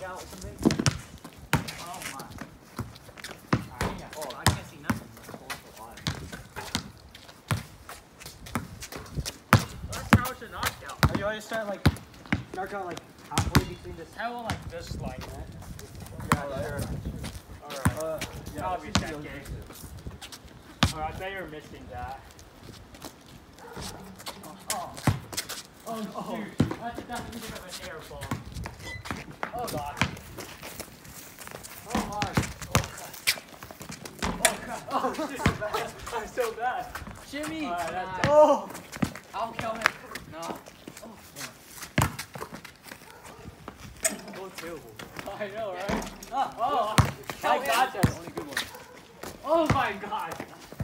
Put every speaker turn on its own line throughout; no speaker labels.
knockout or something? Oh my.
I can't see nothing. That's how it's a knockout.
Oh, you always start like knockout like halfway between this.
How about like this line?
Yeah, sure.
Alright.
Yeah,
I'll be
this is
checking.
good.
Alright, I bet you're missing that. Oh shoot. That's a bit of an air ball. Oh god.
Oh my.
Oh crap. Oh shit. I'm so bad.
Jimmy!
Alright, that's
Oh!
I'll kill him. No.
Oh, terrible.
I know, right?
Oh,
I got this.
Only good one.
Oh my god.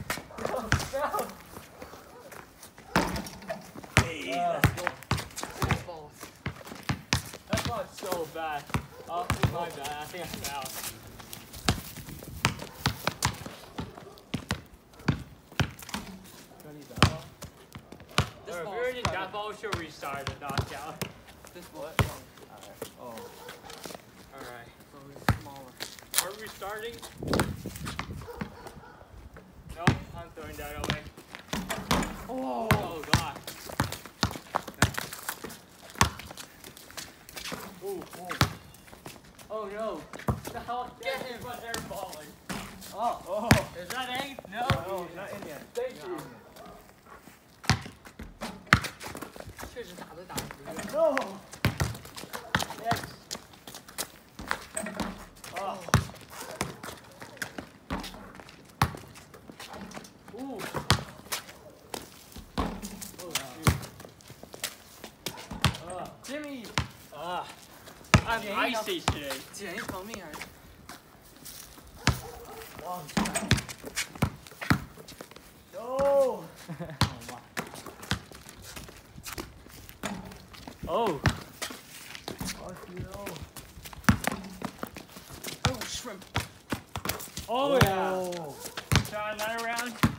Hey, let's go.
balls.
That's not so bad. Oh, my bad. I think I'm out.
This
Or if
ball's
you're in that
private.
ball, should restart the knockout.
This ball.
Oh.
Alright.
So it's smaller.
Are we starting? No, I'm throwing that away.
Oh.
Oh god. Ooh, oh. Oh no. No, get him on air balling.
Oh.
Is that egg? No.
No, not in yet.
Thank you.
确实打都打不对。
No.
Yes. Oh. Ooh. Oh shoot.
Jimmy!
I'm icy today.
捡一条命还是？
Long time. No.
Oh.
Fuck you.
Oh, shrimp.
Oh yeah.
Oh.
Try another round.